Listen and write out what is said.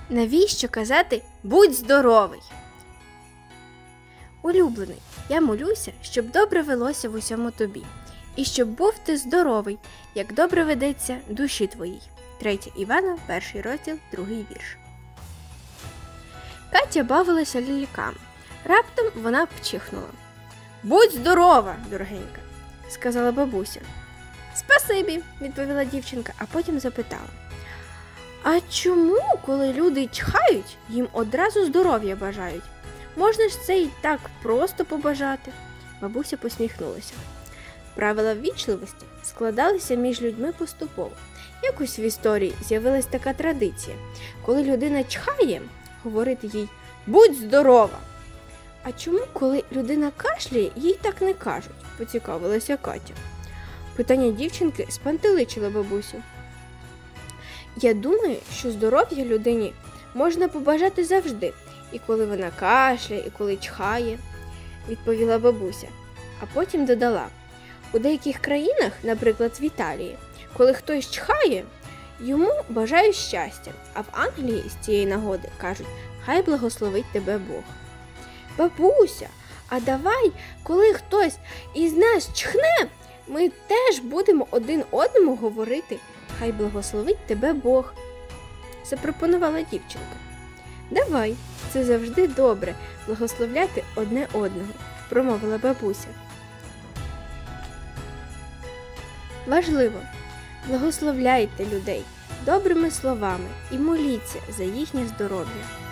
Навіщо казати «будь здоровий»? Улюблений, я молюся, щоб добре велося в усьому тобі, і щоб був ти здоровий, як добре ведеться душі твоїй. 3 Івана, 1 розділ, 2 вірш. Катя бавилася ляльками. Раптом вона пчихнула. «Будь здорова, дорогенька», – сказала бабуся. «Спасибі», – відповіла дівчинка, а потім запитала. «А чому, коли люди чхають, їм одразу здоров'я бажають? Можна ж це й так просто побажати?» Бабуся посміхнулася. Правила ввічливості складалися між людьми поступово. Якось в історії з'явилась така традиція. Коли людина чхає, говорити їй «будь здорова». «А чому, коли людина кашляє, їй так не кажуть?» – поцікавилася Катя. Питання дівчинки спантеличило бабусю. «Я думаю, що здоров'я людині можна побажати завжди, і коли вона кашляє, і коли чхає», – відповіла бабуся. А потім додала. У деяких країнах, наприклад в Італії, коли хтось чхає, йому бажають щастя, а в Англії з цієї нагоди кажуть «хай благословить тебе Бог». «Бабуся, а давай, коли хтось із нас чхне, ми теж будемо один одному говорити «хай благословить тебе Бог», – запропонувала дівчинка. «Давай, це завжди добре – благословляти одне одного», – промовила бабуся. Важливо, благословляйте людей добрими словами і моліться за їхнє здоров'я.